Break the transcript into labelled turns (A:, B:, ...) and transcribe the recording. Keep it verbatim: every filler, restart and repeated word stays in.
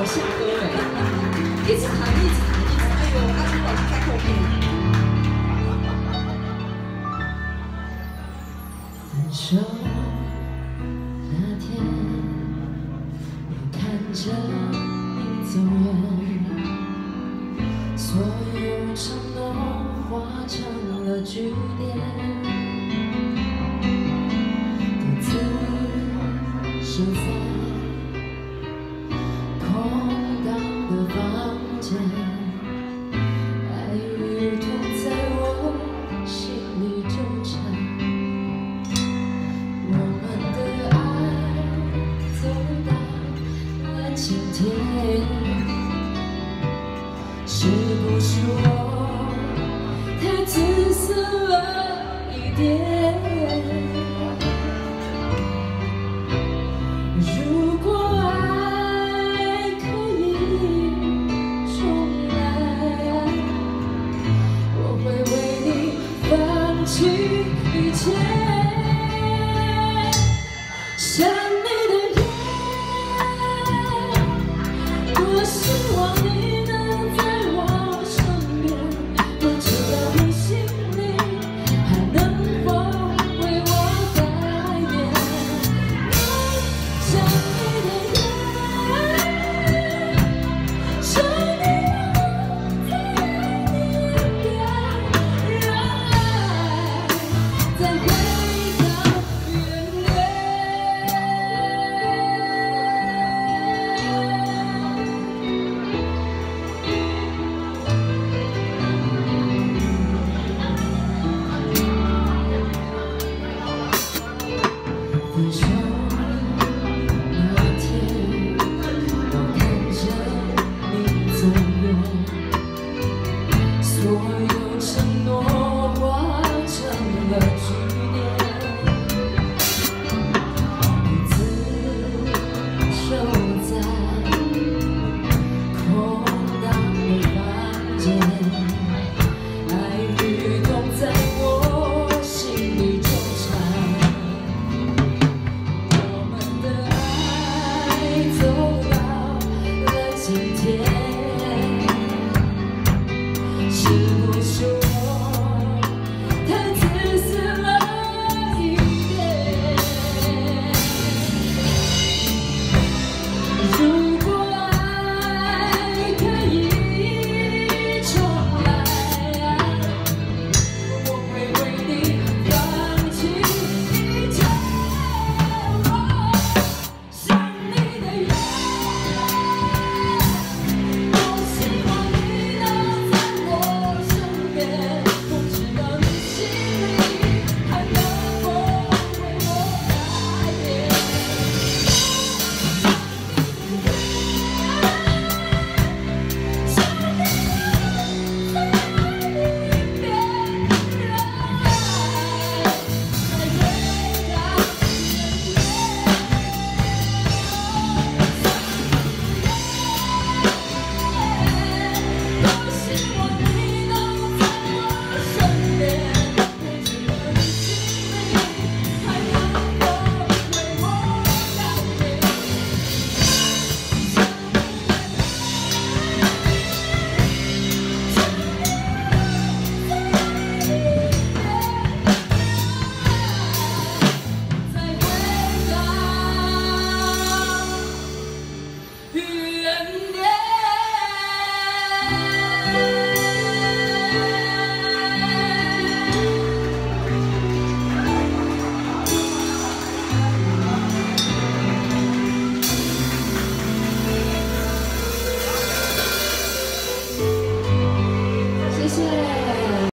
A: 我下歌哎，一直弹一直弹一直弹，哎呦，阿朱老师在后面。分手那天，我看着你走远，所有承诺化成了句点，独自守在。 空荡的房间，爱与痛在我心里纠缠。我们的爱走到了今天，是不是我太自私了一点？如果爱 放弃一切，想你的夜，多希望你能在我身边，不知道你心里还能否为我改变。想你的夜，想你让我在你边，让爱 再回到原点。分手那天，我看着你走远，所有承诺化成了句点。 守在空荡的房间，爱与痛在我心里纠缠。我们的爱走到了今天，是不是我太自私了一点？ 如